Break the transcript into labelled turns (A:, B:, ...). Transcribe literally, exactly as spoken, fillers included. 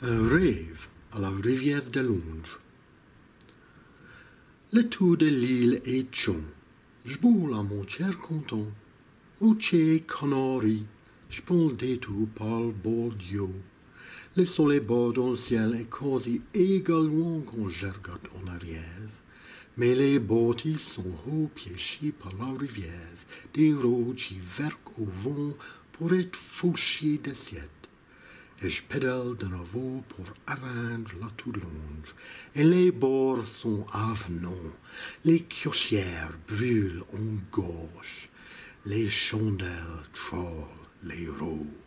A: Un rêve à la rivière de Londres. Le tour de l'île est chon, j'boule à mon cher content. Au chez Canary, j'boule des tours par le Bordeaux. Le soleil bas dans le ciel est quasi également quand je regarde en arrière. Mais les bâtis sont haut piéchés par la rivière, des routes qui verquent au vent pour être fauchés d'assiettes. Et je pédale de nouveau pour avant la tour de Londres. Et les bords sont avenants, les clochères brûlent en gauche, les chandelles trollent les roues.